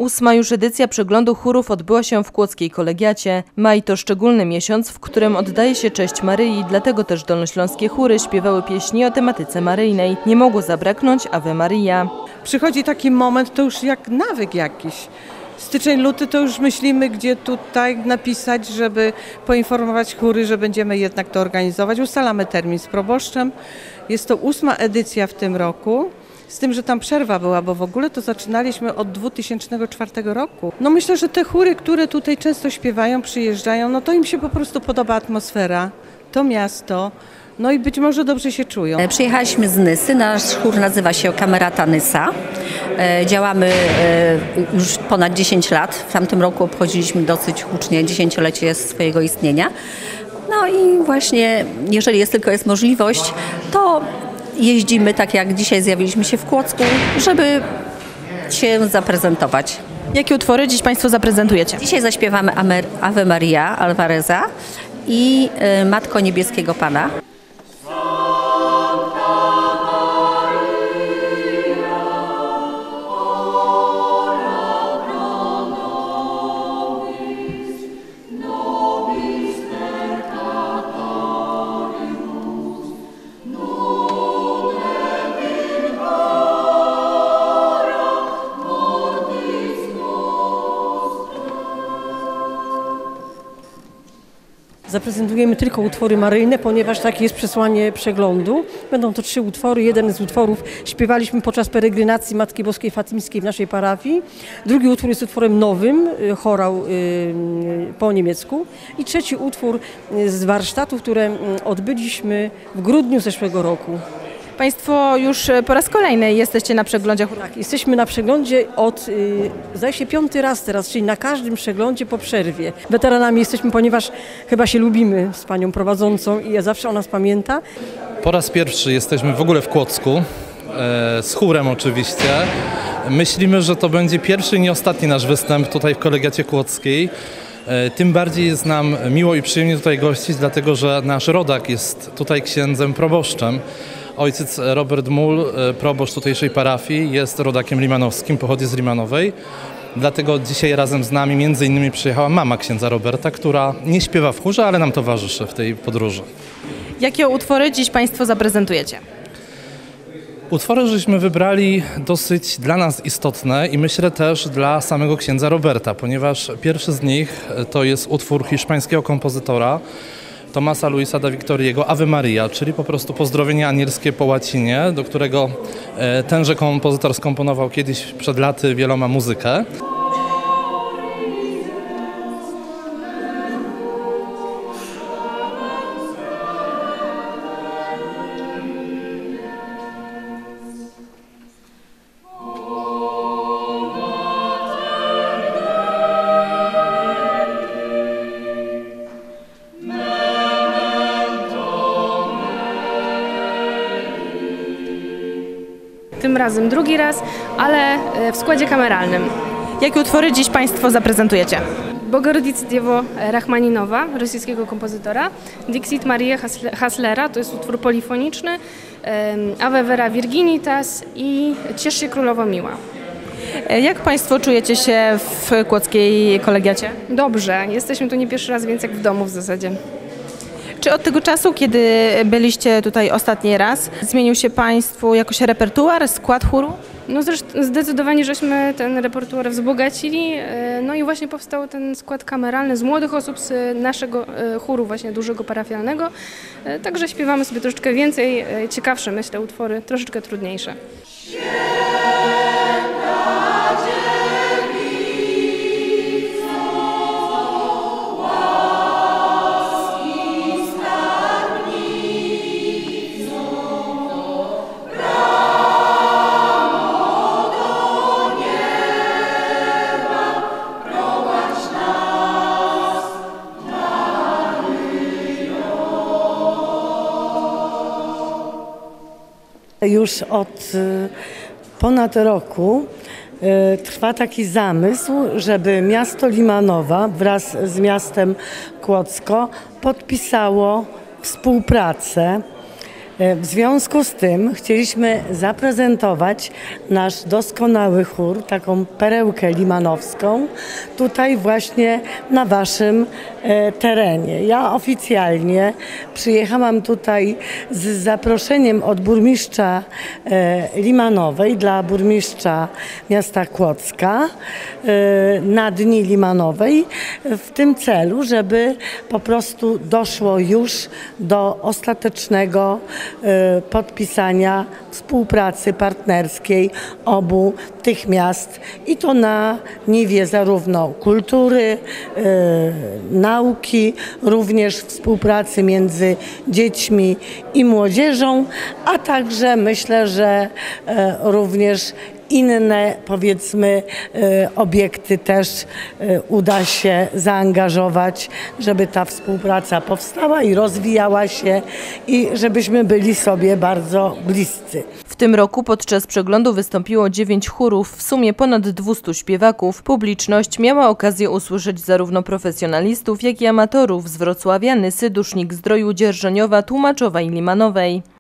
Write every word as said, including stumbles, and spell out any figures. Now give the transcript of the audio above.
Ósma już edycja przeglądu chórów odbyła się w Kłodzkiej Kolegiacie. Maj to szczególny miesiąc, w którym oddaje się cześć Maryi, dlatego też dolnośląskie chóry śpiewały pieśni o tematyce maryjnej. Nie mogło zabraknąć Ave Maria. Przychodzi taki moment, to już jak nawyk jakiś. Styczeń, luty to już myślimy, gdzie tutaj napisać, żeby poinformować chóry, że będziemy jednak to organizować. Ustalamy termin z proboszczem. Jest to ósma edycja w tym roku. Z tym, że tam przerwa była, bo w ogóle to zaczynaliśmy od dwutysięcznego czwartego roku. No myślę, że te chóry, które tutaj często śpiewają, przyjeżdżają, no to im się po prostu podoba atmosfera, to miasto, no i być może dobrze się czują. Przyjechaliśmy z Nysy, nasz chór nazywa się Kamerata Nysa. Działamy już ponad dziesięć lat, w tamtym roku obchodziliśmy dosyć hucznie dziesięciolecie swojego istnienia. No i właśnie, jeżeli jest tylko jest możliwość, to jeździmy tak jak dzisiaj zjawiliśmy się w Kłodzku, żeby się zaprezentować. Jakie utwory dziś Państwo zaprezentujecie? Dzisiaj zaśpiewamy Ave Maria Alvareza i Matko Niebieskiego Pana. Zaprezentujemy tylko utwory maryjne, ponieważ takie jest przesłanie przeglądu. Będą to trzy utwory. Jeden z utworów śpiewaliśmy podczas peregrinacji Matki Boskiej Fatymskiej w naszej parafii. Drugi utwór jest utworem nowym, chorał po niemiecku. I trzeci utwór z warsztatów, które odbyliśmy w grudniu zeszłego roku. Państwo już po raz kolejny jesteście na przeglądzie chórów. Tak, jesteśmy na przeglądzie od, yy, zdaje się, piąty raz teraz, czyli na każdym przeglądzie po przerwie. Weteranami jesteśmy, ponieważ chyba się lubimy z panią prowadzącą i ja zawsze o nas pamięta. Po raz pierwszy jesteśmy w ogóle w Kłodzku, e, z chórem oczywiście. Myślimy, że to będzie pierwszy i nie ostatni nasz występ tutaj w Kolegiacie Kłodzkiej. E, tym bardziej jest nam miło i przyjemnie tutaj gościć, dlatego że nasz rodak jest tutaj księdzem proboszczem. Ojciec Robert Mul, proboszcz tutejszej parafii, jest rodakiem limanowskim, pochodzi z Limanowej. Dlatego dzisiaj razem z nami między innymi przyjechała mama księdza Roberta, która nie śpiewa w chórze, ale nam towarzyszy w tej podróży. Jakie utwory dziś Państwo zaprezentujecie? Utwory żeśmy wybrali dosyć dla nas istotne i myślę też dla samego księdza Roberta, ponieważ pierwszy z nich to jest utwór hiszpańskiego kompozytora Tomasa Luisa da Victoriego Ave Maria, czyli po prostu pozdrowienie anielskie po łacinie, do którego tenże kompozytor skomponował kiedyś przed laty wieloma muzykę. Tym razem drugi raz, ale w składzie kameralnym. Jakie utwory dziś Państwo zaprezentujecie? Bogorodice Dziewo Rachmaninowa, rosyjskiego kompozytora, Dixit Maria Haslera, to jest utwór polifoniczny, Ave Vera Virginitas i Ciesz się Królowo Miła. Jak Państwo czujecie się w Kłodzkiej Kolegiacie? Dobrze, jesteśmy tu nie pierwszy raz, więc jak w domu w zasadzie. Czy od tego czasu, kiedy byliście tutaj ostatni raz, zmienił się Państwu jakoś repertuar, skład chóru? No zresztą zdecydowanie żeśmy ten repertuar wzbogacili, no i właśnie powstał ten skład kameralny z młodych osób z naszego chóru właśnie dużego parafialnego, także śpiewamy sobie troszeczkę więcej, ciekawsze myślę utwory, troszeczkę trudniejsze. Już od ponad roku trwa taki zamysł, żeby miasto Limanowa wraz z miastem Kłodzko podpisało współpracę W związku z tym chcieliśmy zaprezentować nasz doskonały chór, taką perełkę limanowską, tutaj właśnie na Waszym terenie. Ja oficjalnie przyjechałam tutaj z zaproszeniem od burmistrza Limanowej dla burmistrza miasta Kłodzka na Dni Limanowej w tym celu, żeby po prostu doszło już do ostatecznego podpisania współpracy partnerskiej obu tych miast i to na niwie zarówno kultury, nauki, również współpracy między dziećmi i młodzieżą, a także myślę, że również inne, powiedzmy, obiekty też uda się zaangażować, żeby ta współpraca powstała i rozwijała się i żebyśmy byli sobie bardzo bliscy. W tym roku podczas przeglądu wystąpiło dziewięć chórów, w sumie ponad dwustu śpiewaków. Publiczność miała okazję usłyszeć zarówno profesjonalistów, jak i amatorów z Wrocławia, Nysy, Dusznik-Zdroju, Dzierżoniowa, Tłumaczowa i Limanowej.